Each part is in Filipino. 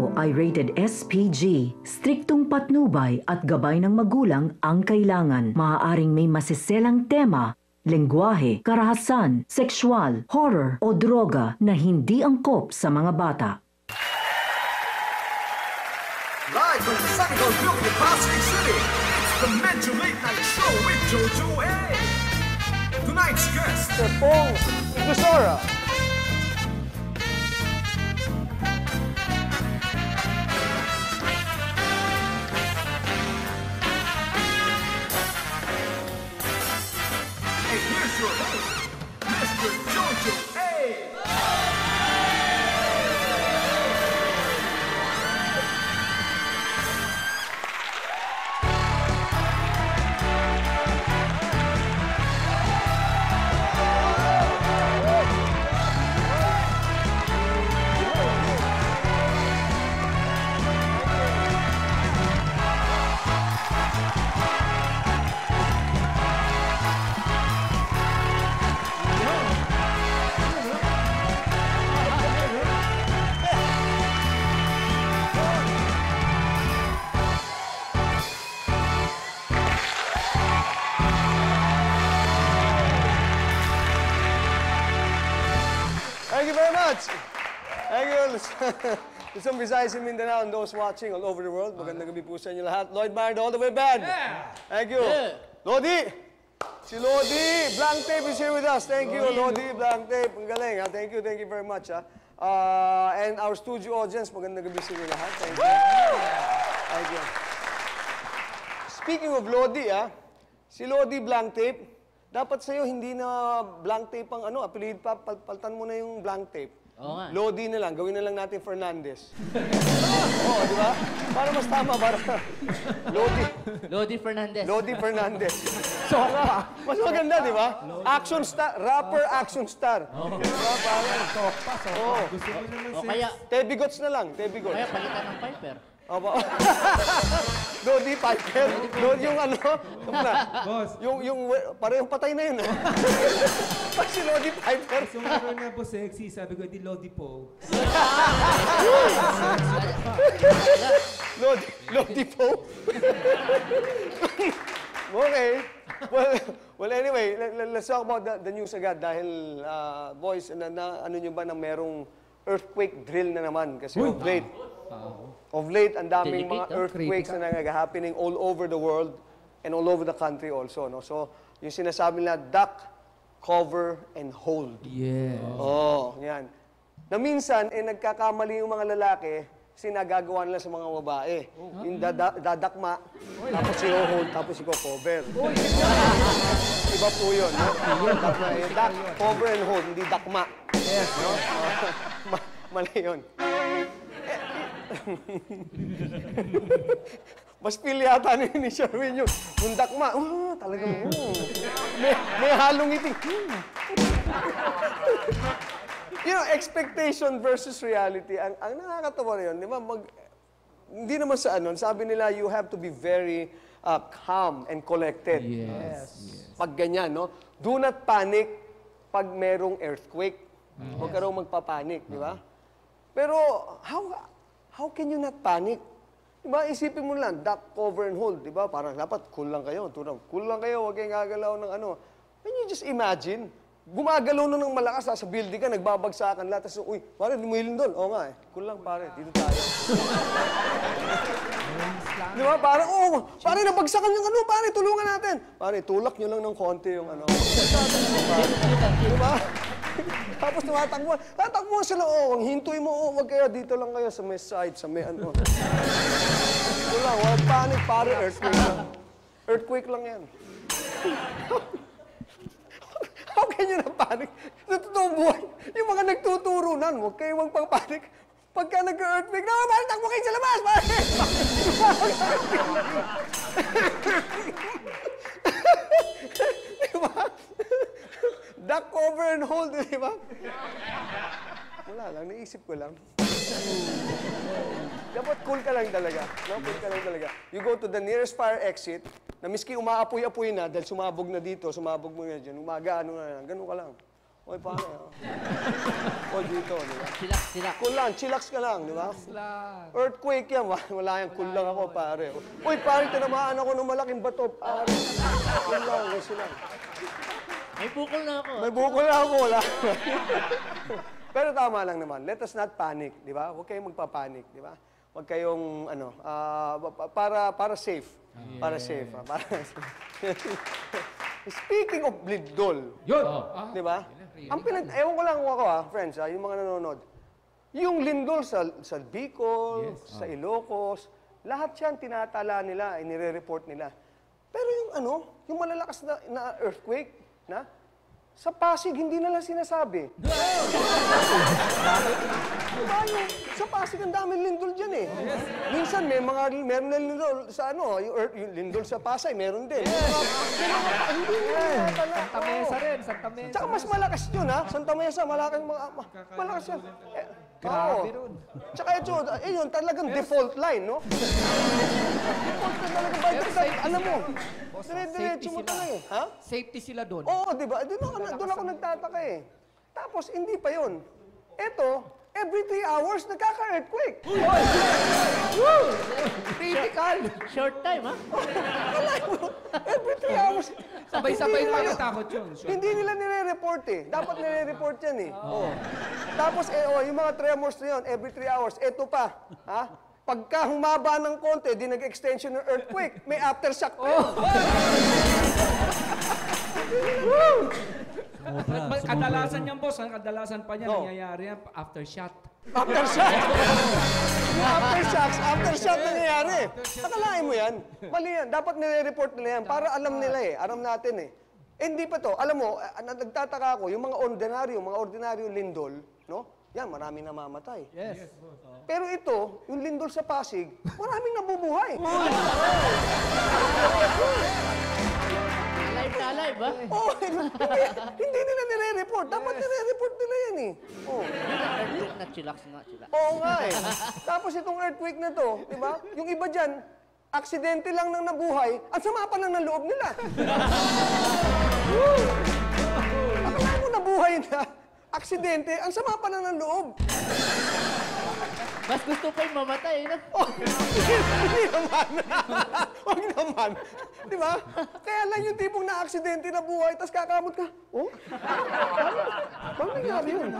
Medyo ay rated SPG. Striktong patnubay at gabay ng magulang ang kailangan. Maaaring may masiselang tema, lengguwahe, karahasan, sexual, horror o droga na hindi angkop sa mga bata. Live from the Sunnyville Building in Pasig City, it's the Medyo Late Night Show with Jojo. Hey! Tonight's guest, Pong Gusora. and here's your host, Mr. Jojo. Hey! Thank you very much. Thank you. Luzon, Visayas, and Mindanao, and those watching all over the world. Magandang gabi po sa inyo lahat. Lloyd Mayer, all the way band. Thank you. Lodi! Si Lodi! Blank Tape is here with us. Thank you, Lodi. Blank Tape. Ang galing, ha? Thank you very much, ha? And our studio audience, magandang gabi sa inyo lahat. Thank you. Thank you. Speaking of Lodi, ha? Si Lodi Blank Tape, dapat sa'yo hindi na blank tape ang ano, apelid pa, paltan mo na yung blank tape. Oo nga. Lodi na lang, gawin na lang natin Fernandez. Oo, di ba? Para mas tama, para Lodi. Lodi Fernandez. Lodi Fernandez. So, mas maganda, di ba? Action star, rapper action star. Diba, parang Oo. O kaya, Tebigots na lang, Tebigots. kaya palitan ng Piper. Opo. Lodi Piper. Lodi yung ano, Boss, yung parehong patay na yun. Si Lodi Piper. sumunod nga po sexy, sabi ko, di Lodi po. Lodi po. Okay. Well, anyway, let's talk about the news agad dahil, boys, ano nyo ba na merong earthquake drill na naman? Kasi of late, ang daming mga earthquakes na nag-happening all over the world and all over the country also. No? So, yung sinasabi nila, duck, cover, and hold. Yeah. Oh, yan. Na minsan, nagkakamali yung mga lalaki, kasi nagagawa nila sa mga babae. Yung dadakma, tapos i-hold, tapos i-cover. Iba po yun. No? Duck, cover, and hold, hindi dakma. Yes. No? Mali yun. Mas feel yata ni Sherwin yung dakma. Talagang, may halong ngiti. You know, expectation versus reality. Ang nakakatawa na yun, di ba? Hindi naman sa ano, sabi nila, you have to be very calm and collected. Yes. Pag ganyan, no? Do not panic pag merong earthquake. Huwag ka raw magpapanik, di ba? Pero, how can you not panic? Diba, isipin mo lang, duck, cover, and hold. Diba, parang dapat cool lang kayo. Cool lang kayo, huwag kayong gagalaw ng ano. Can you just imagine? Gumagalaw na ng malakas, sa building ka, nagbabagsakan lahat. Tapos, uy, pare, lumilin doon. Oo nga eh. Cool lang, pare. Dito tayo. Diba, parang, pare, nabagsakan yung ano, pare, tulungan natin. Pare, tulak nyo lang ng konti yung ano. Diba? Tapos tatakbo sila, ang hintuin mo, wag kayo, dito lang kayo sa may side, sa may ano. Dito lang, wag panic, pare, earthquake lang. Earthquake lang yan. How can you na panic? Sa totoong buhay, yung mga nagtuturunan, wag kayo magpapanik. Pagka nag-earthquake, pare, takbo kayo sa labas, pare! Diba? Duck, cover, and hold, di ba? Wala lang, naisip ko lang. Dapat cool ka lang talaga. No? Cool ka lang talaga. You go to the nearest fire exit, na miski umaapoy-apoy na, dahil sumabog na dito, sumabog mo na dyan, umaga, ano na, ganun ka lang. Oy, pare. O, dito, di ba? Silak, silak. Cool lang, chillax ka lang, di ba? Earthquake yan, wala yan, cool lang ako, pare. Uy, pare, tinamaan ako ng malaking bato, pare. Cool lang, gusto lang. May bukol na ako. May bukol na ako, wala. Pero tama lang naman, let us not panic, di ba? Huwag kayong magpapanik, di ba? Huwag kayong, para safe. Para safe, ha? Para Speaking of lindol, Yun! di ba? Ewan ko lang ako, friends, yung mga nanonood. Yung lindol sa Bicol, sa Ilocos, lahat yan tinatala nila, inire-report nila. Pero yung malalakas na earthquake, sa Pasig, hindi nila sinasabi. Sa Pasig, ang daming lindol dyan eh. Minsan, meron na lindol sa yung lindol sa Pasay, meron din. Hindi nila tala. Santa Mesa rin, Santa Mesa. Tsaka mas malakas yun, ha? Santa Mesa, malakas yan. Grabe ron. Tsaka yun, talagang default line, no? Default na talaga. Alam mo, dire-diretso mo talaga eh. Ha? Safety sila doon. Oo, di ba? Doon ako nagtataka eh. Tapos, hindi pa yun. Eto, every 3 hours, nagkaka-earthquake. Critical! Short time, ha? Every 3 hours. Sabay-sabay Hindi pa nila- natakot yun. Hindi nila nire-report eh. Dapat nire-report yan eh. Oo. Tapos, yung mga tremors na yun, every 3 hours. Eto pa, ha? Pagka humaba ng konti, di nag-extension ng earthquake, may aftershock pa yun. Kadalasan yan, boss. Kadalasan pa niya, No. nangyayari yan aftershock. Aftershock! Aftershock nangyayari. Akalain mo yan. Mali yan. Dapat nire-report nila yan para alam nila eh. Alam natin eh. Hindi pa to. Alam mo, nagtataka ako, yung mga ordinaryo lindol, no? Yan, maraming namamatay. Yes. Pero ito, yung lindol sa Pasig, maraming nabubuhay. Live na live, ha? Oh, hindi nila nire-report. Dapat nire-report nila yan eh. Oh. Earthquake na chillax nga, chillax. Oo nga eh. Tapos itong earthquake na to, di ba? Yung iba dyan, aksidente lang nang nabuhay, ang sama pa lang ng loob nila. Akala mo nabuhay na, aksidente, ang sama pa lang ng loob. Mas gusto pa yung mamatay, na? Oh, hindi naman. Huwag naman. Di ba? Kaya lang yung tipong na-aksidente na buhay, tapos kakamot ka. Oh? Paano nangyari yun?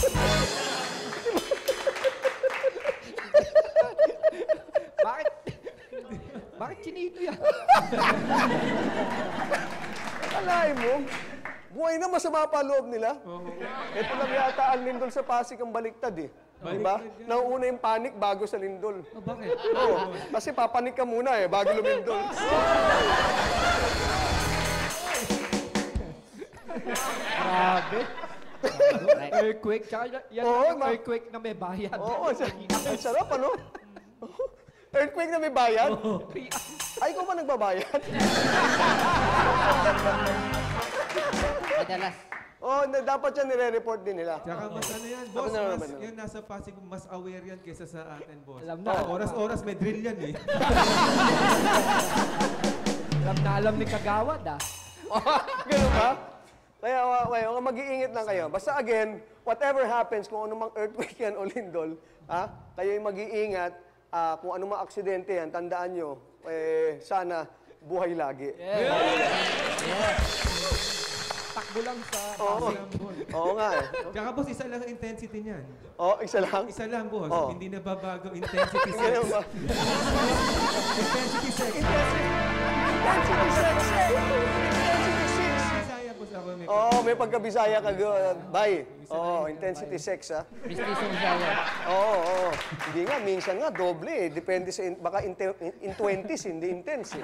Bakit? Bakit chinito yan? Alain mo, buhay na masama pa loob nila. Ito lang yata ang lindol sa Pasig ang baliktad eh. Di ba? Nauuna yung panic bago sa lindol. Bakit? Oo, kasi papanik ka muna eh, bago lumindol. Grabe. Earthquake, tsaka yan Oo, yung earthquake na may bayad. Oo, ang sarap ano? Earthquake na may bayad? Ay, ikaw ba nagbabayad? Madalas. Oo, dapat yan nire-report din nila. Tsaka mas yan, boss, na mas, naman, no? yung nasa Pasig, mas aware yan kaysa sa atin, boss. Alam na. Oras-oras may drill yan eh. Alam na alam ni Kagawad, ah. Ganun ba? Kaya mag-iingat lang kayo. Basta again, whatever happens, kung anumang earthquake yan o lindol, kayo yung mag-iingat, kung anumang aksidente yan, tandaan nyo, sana buhay lagi. Takbo lang sa... Oo. Oo nga eh. Tsaka boss, isa lang ang intensity niyan. Oo, isa lang. Isa lang, boss. Oo. Hindi na babago. Intensity 6. Ganun ba? Intensity 6. Intensity 6. Bisaya, boss, ako may... Oo, may pagkabisaya ka. Bye. Oo, intensity 6 ha. Mistisong saya. Oo. Hindi nga, minsan nga, doble eh. Depende sa, baka in 20s, hindi intense eh.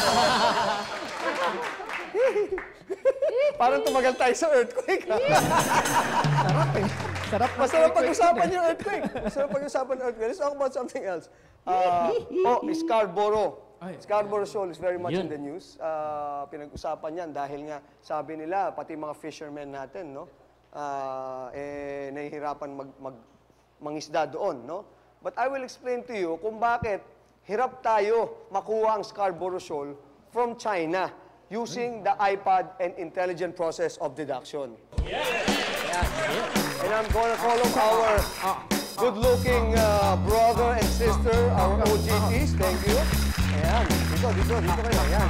Parang tumagal tayo sa earthquake ha. Sarap eh. Sarap na Masarap pag-usapan yung earthquake. Masarap pag-usapan yung earthquake. Let's talk about something else. Scarborough. Scarborough Shoal is very much in the news. Pinag-usapan yan dahil nga sabi nila, pati mga fishermen natin, no? Nahihirapan mangisda doon, no? But I will explain to you kung bakit hirap tayo makuha ang Scarborough Shoal from China using the iPad and intelligent process of deduction. And I'm gonna call on our good-looking brother and sister, our OJTs. Thank you. Ayan. Dito kayo. Ayan.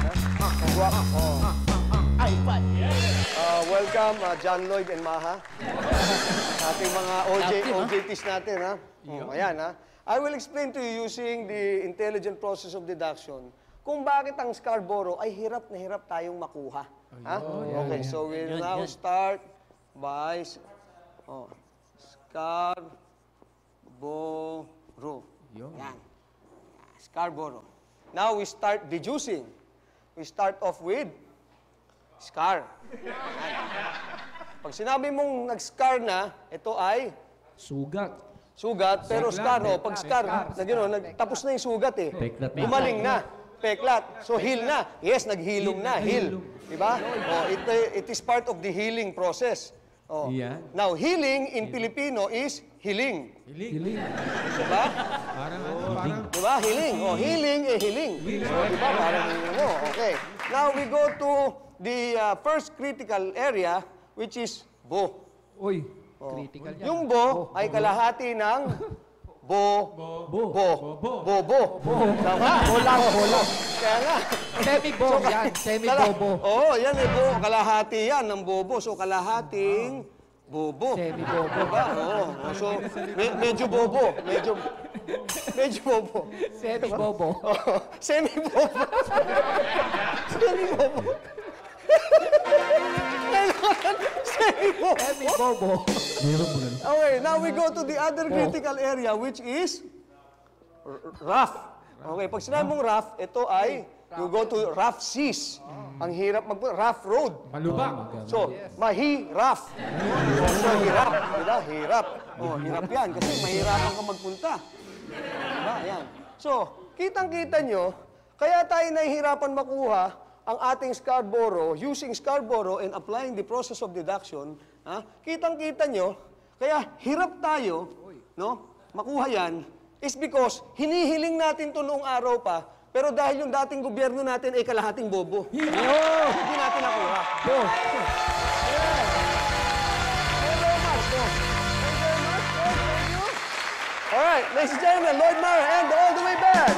Ay, pat. Welcome, John Lloyd and Maha. Ating mga OJTs natin, ha? Ayan, ha? I will explain to you using the intelligent process of deduction kung bakit ang Scarborough ay hirap na hirap tayong makuha. Ha? Okay, so we'll now start by Scarborough. Yan. Scarborough. Now we start deducing. We start off with scar. Yan. Pag sinabi mong nag-scar na, ito ay Sugat. sugat, pero scar, pag scar, tapos na yung sugat eh. Gumaling na. Peklat. So heal na. Yes, naghilom na. Heal. Diba? It is part of the healing process. Yeah. Now, healing in Filipino is healing. Hiling. Diba? Parang. Diba? Healing. Healing, healing. So, diba? Parang, okay. Now, we go to the first critical area, which is bo. Uy, critical yan. Yung bo ay kalahati ng bobo. Tama? Bolang. Kaya nga. Semi-bo yan. Semi-bobo. Oo, yan eh, bo. Kalahati yan ng bobo. So, kalahating bobo. Semi-bobo. Diba? Oo. So, medyo bobo. Medyo bobo. Semi-bobo. Oo, semi-bobo. Semi-bobo. Semi-bobo. Semi-bobo. Okay, now we go to the other critical area, which is rough. Okay, pag sinabi mong rough, ito ay you go to rough seas. Ang hirap rough road. Malubak. So, mahirap. So, hirap. Diba? Hirap. Hirap yan kasi mahirapan ka magpunta. Diba? Yan. So, kitang-kita nyo, kaya tayo nahihirapan makuha ang ating Scarborough, using Scarborough and applying the process of deduction, kitang-kita nyo, kaya hirap tayo, makuha yan, is because hinihiling natin ito noong araw pa, pero dahil yung dating gobyerno natin ay kalahating bobo. Hindi natin nakuha. Alright, ladies and gentlemen, Lloyd Meyer and the All the Way Band.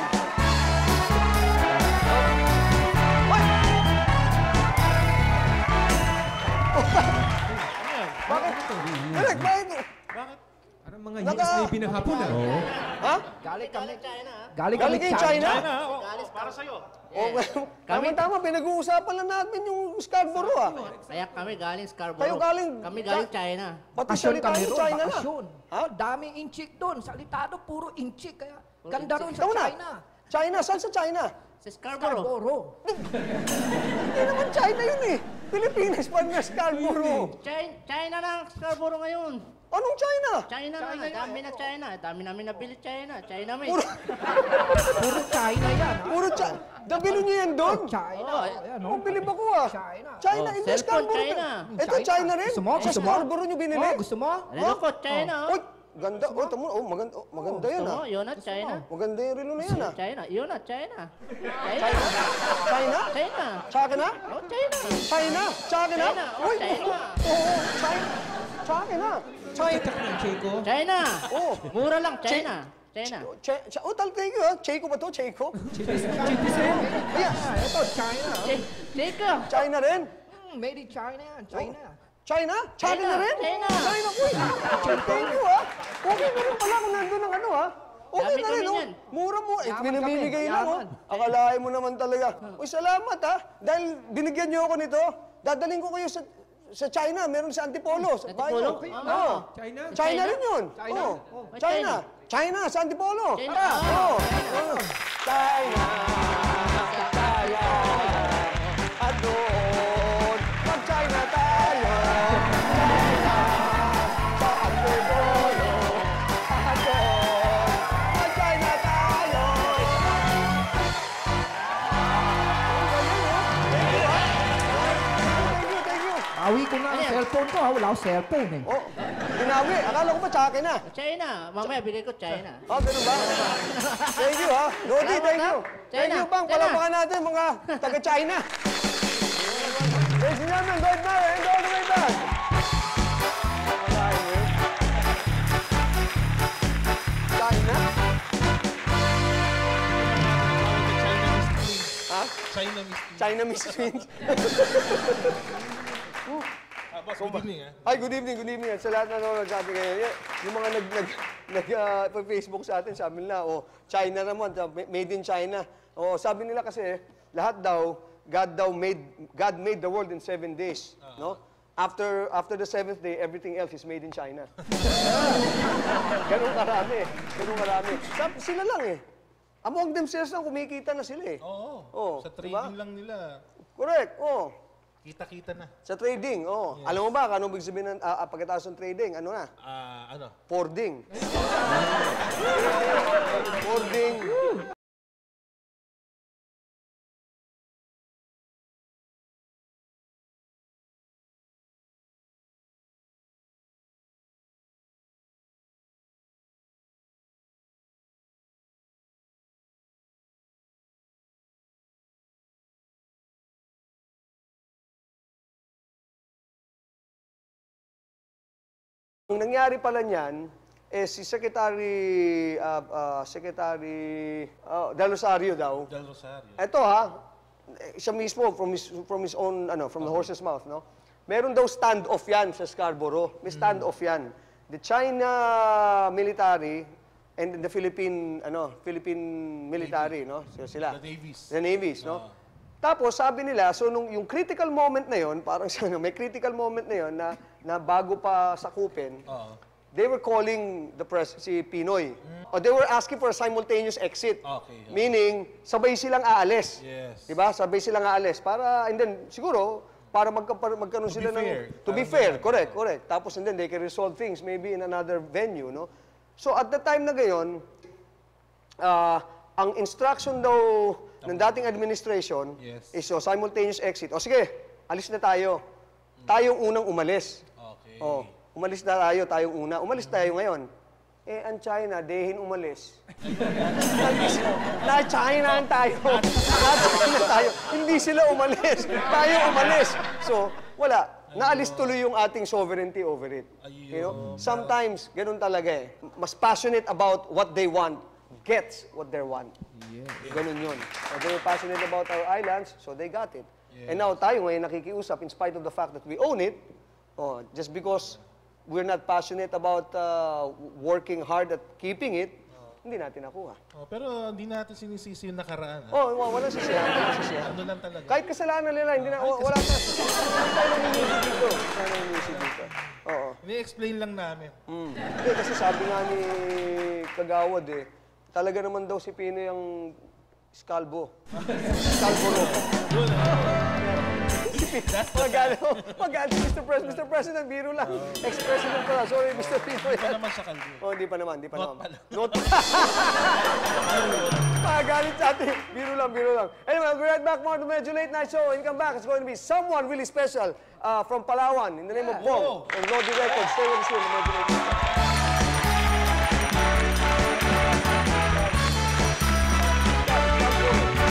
Bakit? Bakit? Parang mga US na pinahapon na. Ha? Galing kami China. Galing kami Galing kay China? Para sa'yo. Tama, pinag-uusapan lang natin yung Scarborough, Kaya kami galing Scarborough. Kayo galing... Kami galing China. Pati Bakasyon salita kami yung ron, China na. bakasyon. Daming inchik doon. Salitado, puro inchik. Kaya ganda ron sa Ikaw na. China. China? Saan sa China? Sa Scarborough. Scarborough. Hindi naman China yun eh. Pilipinas pa nga Scarborough. China na ang Scarborough ngayon. Anong China? China na, dami na China. Dami namin nabili China. China may. Puro China yan. Puro China. Dabilo niyo yan doon? China. Ayan, Oh, bilib ako China. China, hindi cellphone, Scarborough. China. Ito China rin? Gusto mo? Sa Scarborough niyo binili? Gusto mo? Ano ko, China? Uy, ganda. Oh, tamo. Oh, maganda yan Gusto mo? Yun na, China. Maganda yung relo na yan China. Yun na, China. China? China? China. Tsaka na? Oh, China. China? Tsaka na? China. Oh, China. Oo, China. Tsaka na. China. Checo. China. Oh. Mura lang, China. China. Oh, thank you, ha? Checo ba to? Checo? Yes. Ito, China. Chika. China rin? Made in China yan. China. China? China na rin? China. China, uy. Thank you, ha? Okay na rin pala kung nandun ng Okay Dami na rin, kami yan. Mura mo. Yaman Binibigay kami, lang, yaman. Akalain mo naman talaga. Uy, salamat, ha? Dahil binigyan niyo ako nito, dadaling ko kayo sa China. Meron sa Antipolo. Sa Antipolo? bayo. Oo. Oo. China? China rin yun. China? Oo. Oh. China. China, sa Antipolo. China. Tara. Oo. Oo. China. Tayo. At doon, mag-China tayo. China. Sa Antipolo. At doon, mag-China tayo. Thank you. Awi ko na ang cellphone ko. Wala akong cellphone eh. Oh, ginawi. Akala ko ba tsake na? China. Mamaya, bigay ko China. Oh, ganun ba? Thank you, ha? Lodi, thank you. Thank you, bang. China. Palapakan natin mga taga-China. Ladies and gentlemen, Lloyd Meyer and all the way back. Chinese twins. Boss, good evening, Ay, good evening, good evening. Sa lahat na nanonood sa atin ngayon, yung mga nag-Facebook sa atin, sabi nila, China naman, made in China. Sabi nila kasi, lahat daw, God made the world in 7 days. No? After the 7th day, everything else is made in China. Ganun karami. Sila lang eh. Among themselves lang, kumikita na sila eh. Oo. Sa trading lang nila. Correct, Kita-kita na. Sa trading, Yes. Alam mo ba kung anong ibig sabihin ng pagkatapos ng trading? Ano na? Ano? Hoarding. Hoarding. Ang nangyari pala niyan, si Secretary Del Rosario daw. Del Rosario. Ito siya mismo from his own from the horse's mouth, no. Meron daw stand-off yan sa Scarborough. May stand-off yan. The China military and the Philippine military, no. So sila. The navies, no. Tapos sabi nila, so yung critical moment na yon, parang may critical moment na yon na bago pa sakupin, they were calling si Pinoy. Or they were asking for a simultaneous exit. Okay. Meaning, sabay silang aalis. Yes. Diba? Sabay silang aalis. And then, siguro, para magkaroon sila ng... To be fair. Correct. Tapos, and then, they can resolve things maybe in another venue, no? So, at the time na gayon, ang instruction daw ng dating administration is simultaneous exit. Sige, alis na tayo. Tayong unang umalis. Okay. Umalis na tayo, tayong una. Umalis tayo ngayon. Ang China, dehin umalis. Na-China tayo. Na-China tayo. Hindi sila umalis. Tayo umalis. So, wala. Naalis tuloy yung ating sovereignty over it. You know? Sometimes, ganun talaga eh. Mas passionate about what they want, gets what they want. Ganun yun. So, they were passionate about our islands, so they got it. And now, tayo ngayon nakikiusap in spite of the fact that we own it, just because we're not passionate about working hard at keeping it, hindi natin nakuha. Pero hindi natin sinisisi yung nakaraan. Walang sisihan. Ano lang talaga. Kahit kasalanan nila, hindi na, wala tayo dito. Ini-explain lang namin. Hindi, kasi sabi nga ni Kagawad talaga naman daw si Pinoy ang Scalbo. Scalboro. Magalit, Mr. President, biro lang. Ex-President pala. Sorry, Mr. Pinoy. Hindi naman sa kalbo. Hindi pa naman. Not pala. Magalit sa atin. Biro lang. Anyway, we'll be right back more to Medyo Late Night Show. When you come back, it's going to be someone really special from Palawan in the name of Bong and Lodi Records. Stay with us here in the Medyo Late Night Show.